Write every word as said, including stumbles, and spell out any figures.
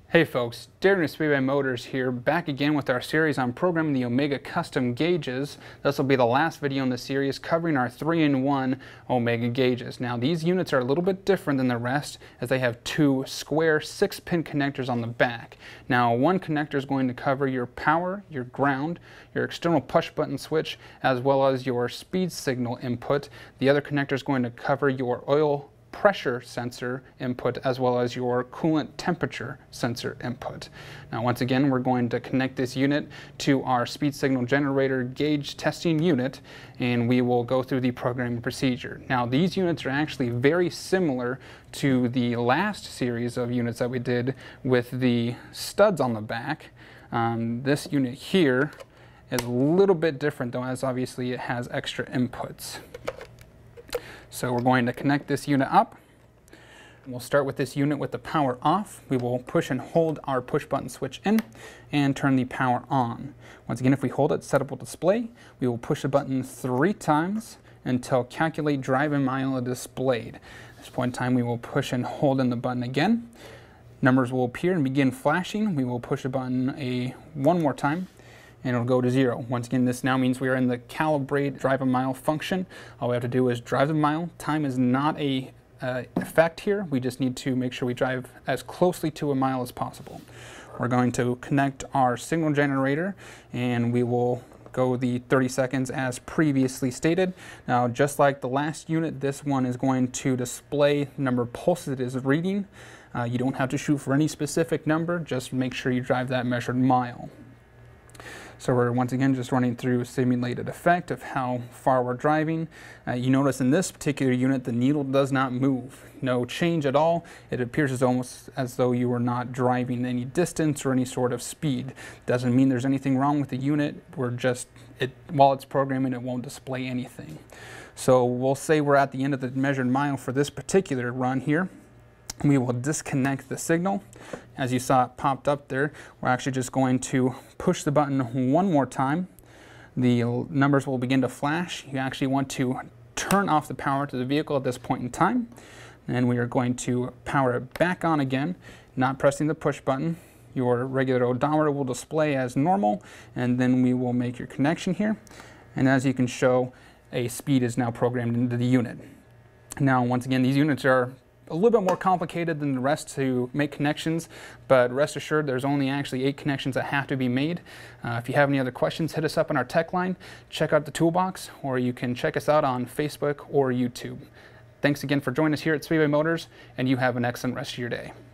Hey folks, Darren with Speedway Motors here, back again with our series on programming the Omega custom gauges. This will be the last video in the series covering our three in one Omega gauges. Now these units are a little bit different than the rest as they have two square six pin connectors on the back. Now one connector is going to cover your power, your ground, your external push button switch, as well as your speed signal input. The other connector is going to cover your oil pressure sensor input as well as your coolant temperature sensor input. Now once again, we're going to connect this unit to our speed signal generator gauge testing unit, and we will go through the programming procedure. Now these units are actually very similar to the last series of units that we did with the studs on the back. Um, this unit here is a little bit different though, as obviously it has extra inputs. So we're going to connect this unit up. We'll start with this unit with the power off. We will push and hold our push button switch in and turn the power on. Once again, if we hold it, setup will display. We will push the button three times until calculate driving mile is displayed. At this point in time, we will push and hold in the button again. Numbers will appear and begin flashing. We will push the button a one more time, and it'll go to zero. Once again, this now means we are in the calibrate drive a mile function. All we have to do is drive the mile. Time is not a uh, effect here. We just need to make sure we drive as closely to a mile as possible. We're going to connect our signal generator, and we will go the thirty seconds as previously stated. Now, just like the last unit, this one is going to display the number of pulses it is reading. Uh, you don't have to shoot for any specific number, just make sure you drive that measured mile. So we're once again just running through a simulated effect of how far we're driving. Uh, you notice in this particular unit the needle does not move. No change at all. It appears as almost as though you were not driving any distance or any sort of speed. Doesn't mean there's anything wrong with the unit. We're just, it, while it's programming, it won't display anything. So we'll say we're at the end of the measured mile for this particular run here. We will disconnect the signal. As you saw it popped up there, we're actually just going to push the button one more time. The numbers will begin to flash. You actually want to turn off the power to the vehicle at this point in time. And we are going to power it back on again, not pressing the push button. Your regular odometer will display as normal, and then we will make your connection here. And as you can show, a speed is now programmed into the unit. Now, once again, these units are a little bit more complicated than the rest to make connections, but rest assured there's only actually eight connections that have to be made. Uh, if you have any other questions, hit us up on our tech line, check out the toolbox, or you can check us out on Facebook or YouTube. Thanks again for joining us here at Speedway Motors, and you have an excellent rest of your day.